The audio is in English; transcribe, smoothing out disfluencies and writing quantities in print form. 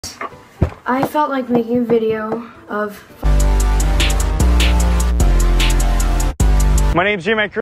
I felt like making a video of... My name's Jmancurly.